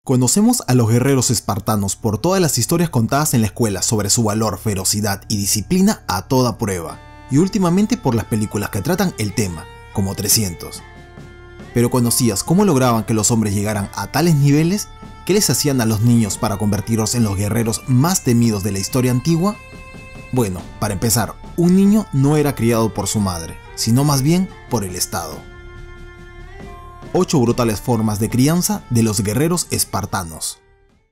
Conocemos a los guerreros espartanos por todas las historias contadas en la escuela sobre su valor, ferocidad y disciplina a toda prueba, y últimamente por las películas que tratan el tema, como 300. Pero ¿conocías cómo lograban que los hombres llegaran a tales niveles? ¿Qué les hacían a los niños para convertirlos en los guerreros más temidos de la historia antigua? Bueno, para empezar, un niño no era criado por su madre, sino más bien por el Estado. 8 brutales formas de crianza de los guerreros espartanos.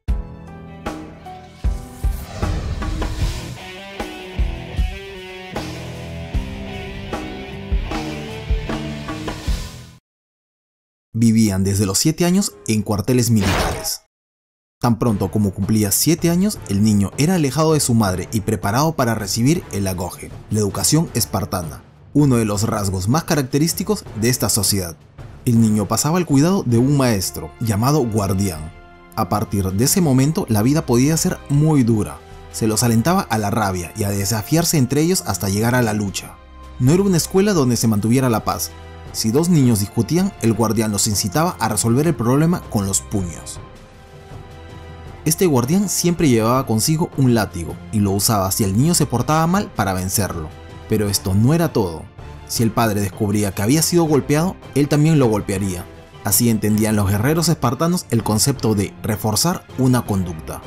Vivían desde los 7 años en cuarteles militares. Tan pronto como cumplía 7 años, el niño era alejado de su madre y preparado para recibir el agoge, la educación espartana, uno de los rasgos más característicos de esta sociedad. El niño pasaba al cuidado de un maestro, llamado guardián. A partir de ese momento, la vida podía ser muy dura. Se los alentaba a la rabia y a desafiarse entre ellos hasta llegar a la lucha. No era una escuela donde se mantuviera la paz. Si 2 niños discutían, el guardián los incitaba a resolver el problema con los puños. Este guardián siempre llevaba consigo un látigo y lo usaba si el niño se portaba mal para vencerlo. Pero esto no era todo. Si el padre descubría que había sido golpeado, él también lo golpearía. Así entendían los guerreros espartanos el concepto de reforzar una conducta.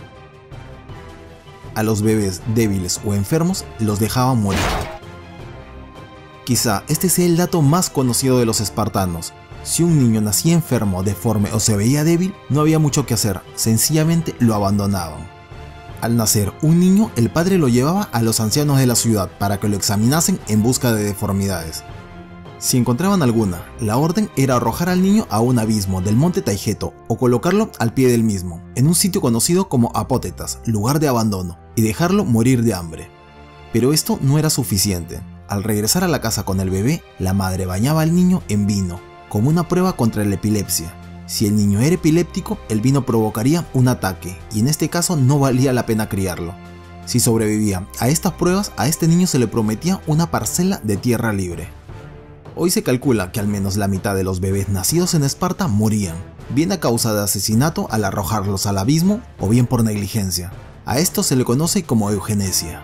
A los bebés débiles o enfermos los dejaban morir. Quizá este sea el dato más conocido de los espartanos. Si un niño nacía enfermo, deforme o se veía débil, no había mucho que hacer, sencillamente lo abandonaban. Al nacer un niño, el padre lo llevaba a los ancianos de la ciudad para que lo examinasen en busca de deformidades. Si encontraban alguna, la orden era arrojar al niño a un abismo del monte Taygeto o colocarlo al pie del mismo, en un sitio conocido como Apótetas, lugar de abandono, y dejarlo morir de hambre. Pero esto no era suficiente. Al regresar a la casa con el bebé, la madre bañaba al niño en vino, como una prueba contra la epilepsia. Si el niño era epiléptico, el vino provocaría un ataque, y en este caso no valía la pena criarlo. Si sobrevivía a estas pruebas, a este niño se le prometía una parcela de tierra libre. Hoy se calcula que al menos la mitad de los bebés nacidos en Esparta morían, bien a causa de asesinato al arrojarlos al abismo o bien por negligencia. A esto se le conoce como eugenesia.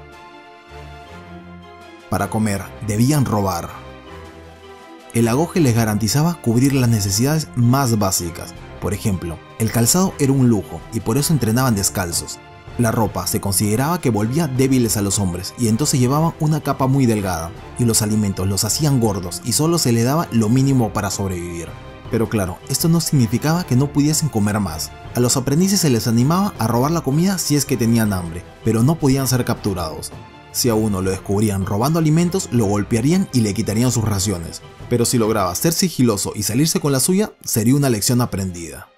Para comer, debían robar. El agoge les garantizaba cubrir las necesidades más básicas. Por ejemplo, el calzado era un lujo y por eso entrenaban descalzos. La ropa se consideraba que volvía débiles a los hombres y entonces llevaban una capa muy delgada, y los alimentos los hacían gordos y solo se les daba lo mínimo para sobrevivir. Pero claro, esto no significaba que no pudiesen comer más. A los aprendices se les animaba a robar la comida si es que tenían hambre, pero no podían ser capturados. Si a uno lo descubrían robando alimentos, lo golpearían y le quitarían sus raciones. Pero si lograba ser sigiloso y salirse con la suya, sería una lección aprendida.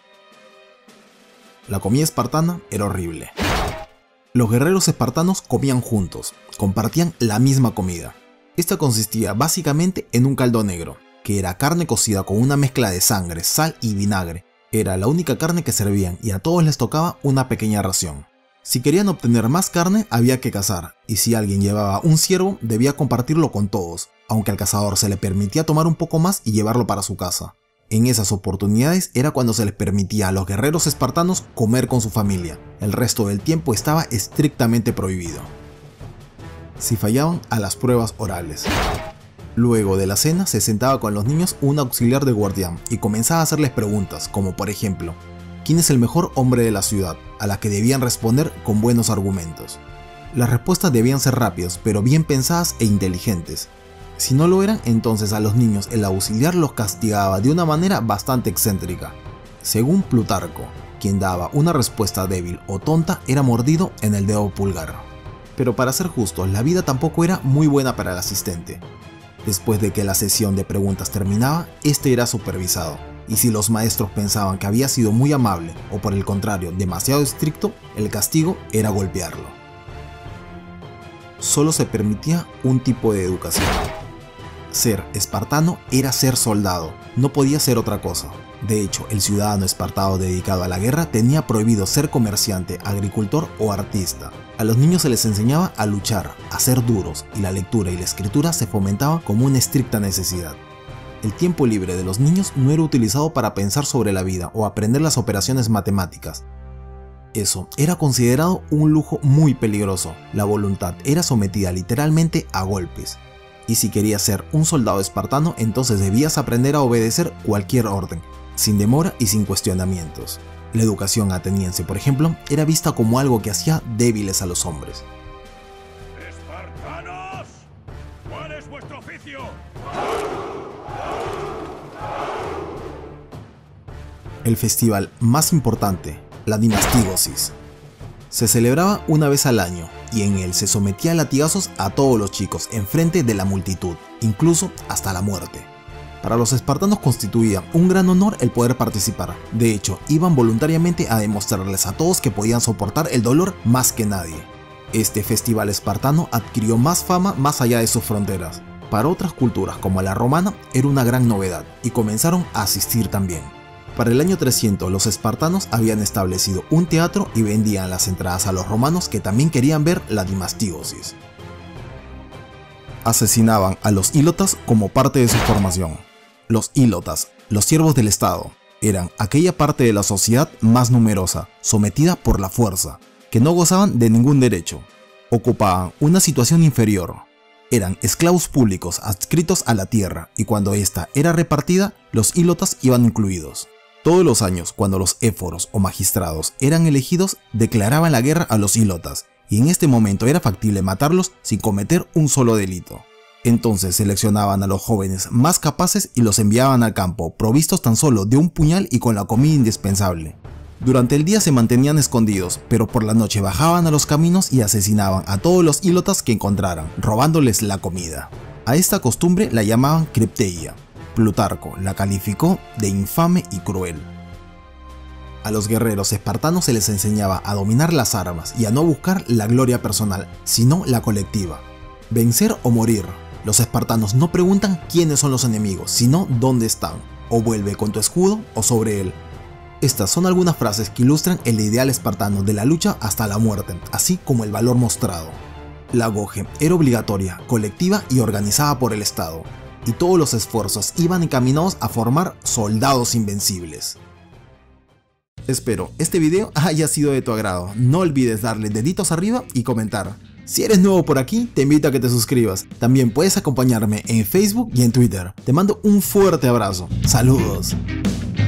La comida espartana era horrible. Los guerreros espartanos comían juntos, compartían la misma comida. Esta consistía básicamente en un caldo negro, que era carne cocida con una mezcla de sangre, sal y vinagre. Era la única carne que servían y a todos les tocaba una pequeña ración. Si querían obtener más carne, había que cazar, y si alguien llevaba un ciervo, debía compartirlo con todos, aunque al cazador se le permitía tomar un poco más y llevarlo para su casa. En esas oportunidades era cuando se les permitía a los guerreros espartanos comer con su familia. El resto del tiempo estaba estrictamente prohibido. Si fallaban a las pruebas orales. Luego de la cena se sentaba con los niños un auxiliar de guardián y comenzaba a hacerles preguntas, como por ejemplo, ¿quién es el mejor hombre de la ciudad?, a la que debían responder con buenos argumentos. Las respuestas debían ser rápidas, pero bien pensadas e inteligentes. Si no lo eran, entonces a los niños el auxiliar los castigaba de una manera bastante excéntrica. Según Plutarco, quien daba una respuesta débil o tonta era mordido en el dedo pulgar. Pero para ser justos, la vida tampoco era muy buena para el asistente. Después de que la sesión de preguntas terminaba, este era supervisado. Y si los maestros pensaban que había sido muy amable o por el contrario demasiado estricto, el castigo era golpearlo. Solo se permitía un tipo de educación. Ser espartano era ser soldado, no podía ser otra cosa. De hecho, el ciudadano espartano dedicado a la guerra tenía prohibido ser comerciante, agricultor o artista. A los niños se les enseñaba a luchar, a ser duros, y la lectura y la escritura se fomentaban como una estricta necesidad. El tiempo libre de los niños no era utilizado para pensar sobre la vida o aprender las operaciones matemáticas. Eso era considerado un lujo muy peligroso. La voluntad era sometida literalmente a golpes. Y si querías ser un soldado espartano, entonces debías aprender a obedecer cualquier orden, sin demora y sin cuestionamientos. La educación ateniense, por ejemplo, era vista como algo que hacía débiles a los hombres. ¡Espartanos! ¿Cuál es vuestro oficio? El festival más importante, la Dimastígosis, se celebraba una vez al año y en él se sometía a latigazos a todos los chicos enfrente de la multitud, incluso hasta la muerte. Para los espartanos constituía un gran honor el poder participar. De hecho, iban voluntariamente a demostrarles a todos que podían soportar el dolor más que nadie. Este festival espartano adquirió más fama más allá de sus fronteras. Para otras culturas como la romana era una gran novedad y comenzaron a asistir también. Para el año 300 los espartanos habían establecido un teatro y vendían las entradas a los romanos que también querían ver la Dimastígosis. Asesinaban a los ílotas como parte de su formación. Los ílotas, los siervos del Estado, eran aquella parte de la sociedad más numerosa, sometida por la fuerza, que no gozaban de ningún derecho. Ocupaban una situación inferior. Eran esclavos públicos adscritos a la tierra y cuando ésta era repartida, los ílotas iban incluidos. Todos los años, cuando los éforos o magistrados eran elegidos, declaraban la guerra a los ílotas y en este momento era factible matarlos sin cometer un solo delito. Entonces seleccionaban a los jóvenes más capaces y los enviaban al campo, provistos tan solo de un puñal y con la comida indispensable. Durante el día se mantenían escondidos, pero por la noche bajaban a los caminos y asesinaban a todos los ílotas que encontraran, robándoles la comida. A esta costumbre la llamaban cripteia. Plutarco la calificó de infame y cruel. A los guerreros espartanos se les enseñaba a dominar las armas y a no buscar la gloria personal, sino la colectiva. Vencer o morir. Los espartanos no preguntan quiénes son los enemigos, sino dónde están. O vuelve con tu escudo o sobre él. Estas son algunas frases que ilustran el ideal espartano de la lucha hasta la muerte, así como el valor mostrado. La goje era obligatoria, colectiva y organizada por el Estado, y todos los esfuerzos iban encaminados a formar soldados invencibles. Espero este video haya sido de tu agrado. No olvides darle deditos arriba y comentar. Si eres nuevo por aquí, te invito a que te suscribas. También puedes acompañarme en Facebook y en Twitter. Te mando un fuerte abrazo. Saludos.